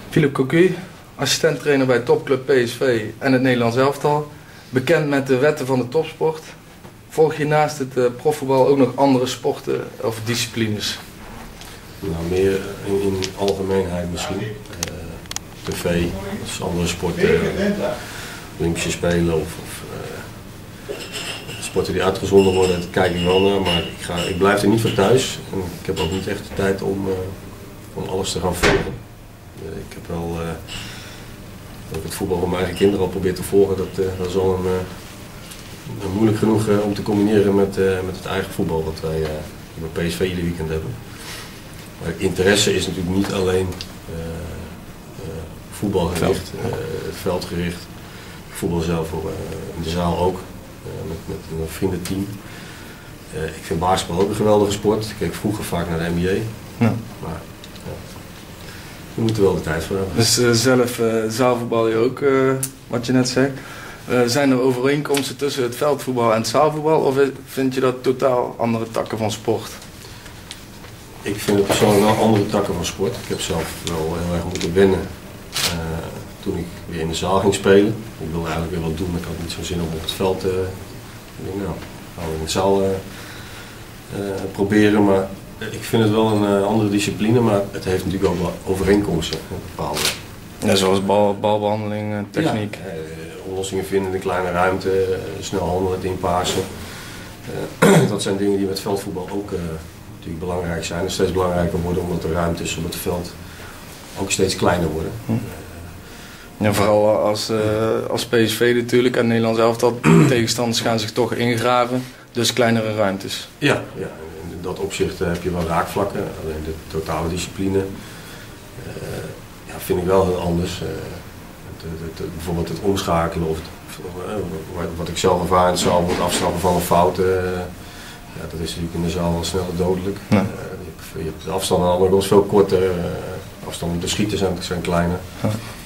Philippe Cocu, assistent-trainer bij topclub PSV en het Nederlands elftal. Bekend met de wetten van de topsport. Volg je naast het profvoetbal ook nog andere sporten of disciplines? Nou, meer in algemeenheid misschien. TV, dus andere sporten, Olympische Spelen of sporten die uitgezonden worden, daar kijk ik wel naar, maar ik blijf er niet voor thuis. En ik heb ook niet echt de tijd om alles te gaan volgen. Ik heb wel het voetbal van mijn eigen kinderen al probeerd te volgen. Dat is al een moeilijk genoeg om te combineren met het eigen voetbal wat wij bij PSV ieder weekend hebben. Maar interesse is natuurlijk niet alleen voetbalgericht, veldgericht, voetbal zelf in de zaal ook, met een vriendenteam. Ik vind basketbal ook een geweldige sport. Ik keek vroeger vaak naar de NBA, Ja. maar je moet er wel de tijd voor hebben. Dus zelf zaalvoetbal je ook, wat je net zegt. Zijn er overeenkomsten tussen het veldvoetbal en het zaalvoetbal of vind je dat totaal andere takken van sport? Ik vind het persoonlijk wel andere takken van sport. Ik heb zelf wel heel erg moeten wennen toen ik weer in de zaal ging spelen. Ik wilde eigenlijk weer wat doen, maar ik had niet zo'n zin om op het veld. Ik denk, nou, gaan we in de zaal proberen. Maar ik vind het wel een andere discipline, maar het heeft natuurlijk ook wel overeenkomsten. Bepaalde. Ja, zoals balbehandeling, techniek. Ja, oplossingen vinden in een kleine ruimte, snel handelen, het inpassen. Dat zijn dingen die met veldvoetbal ook natuurlijk belangrijk zijn en steeds belangrijker worden omdat de ruimtes op het veld ook steeds kleiner worden. Ja, vooral als PSV natuurlijk en Nederlands elftal, tegenstanders gaan zich toch ingraven, dus kleinere ruimtes. Ja, in dat opzicht heb je wel raakvlakken, alleen de totale discipline vind ik wel heel anders. Bijvoorbeeld het omschakelen of wat ik zelf ervaar in de zaal, het afstraffen van een fout. Dat is natuurlijk in de zaal al sneller dodelijk. Ja. Je hebt de afstanden aan de andere kant veel korter, afstanden om te schieten zijn kleiner. Ja.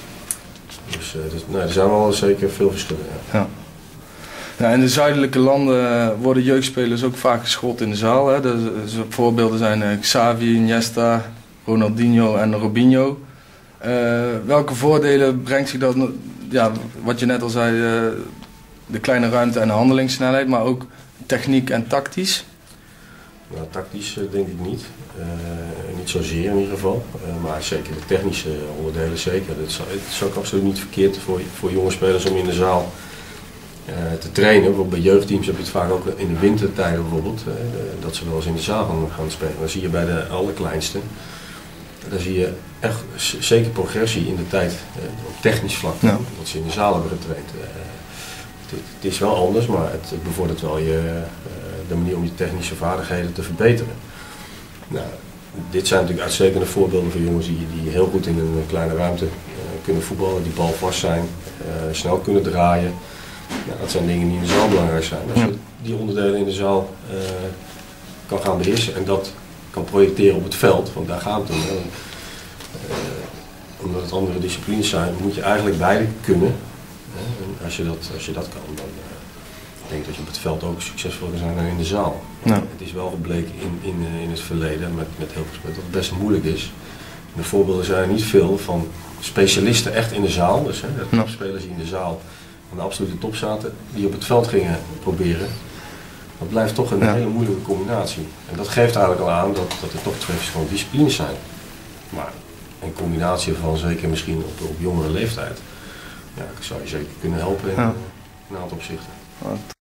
Dus er zijn wel zeker veel verschillen. Ja. Ja, in de zuidelijke landen worden jeugdspelers ook vaak geschoold in de zaal. Hè. Voorbeelden zijn Xavi, Iniesta, Ronaldinho en Robinho. Welke voordelen brengt zich dat, ja, wat je net al zei, de kleine ruimte en de handelingssnelheid, maar ook techniek en tactisch? Nou, tactisch denk ik niet. Niet zozeer in ieder geval. Maar zeker de technische onderdelen zeker. Het is ook absoluut niet verkeerd voor jonge spelers om in de zaal te trainen. Bijvoorbeeld bij jeugdteams heb je het vaak ook in de wintertijden bijvoorbeeld. Dat ze wel eens in de zaal gaan spelen. Dan zie je bij de allerkleinste. Daar zie je echt zeker progressie in de tijd op technisch vlak. Ja. Dat ze in de zaal hebben getraind. Het is wel anders, maar het bevordert wel de manier om je technische vaardigheden te verbeteren. Nou, dit zijn natuurlijk uitstekende voorbeelden van jongens die heel goed in een kleine ruimte kunnen voetballen, die bal vast zijn, snel kunnen draaien. Nou, dat zijn dingen die in de zaal belangrijk zijn. Als je die onderdelen in de zaal kan gaan beheersen en dat kan projecteren op het veld, want daar gaat het om. Omdat het andere disciplines zijn, moet je eigenlijk beide kunnen. En als je dat kan, dan denk ik dat je op het veld ook succesvol kan zijn dan in de zaal. Ja. Het is wel gebleken in het verleden met heel veel spelers dat het best moeilijk is. De voorbeelden zijn er niet veel van specialisten echt in de zaal. Dus spelers die in de zaal aan de absolute top zaten, die op het veld gingen proberen. Dat blijft toch een hele moeilijke combinatie. En dat geeft eigenlijk al aan dat er toch twee verschillende disciplines zijn. Maar een combinatie van zeker misschien op jongere leeftijd, zou je zeker kunnen helpen in een aantal opzichten.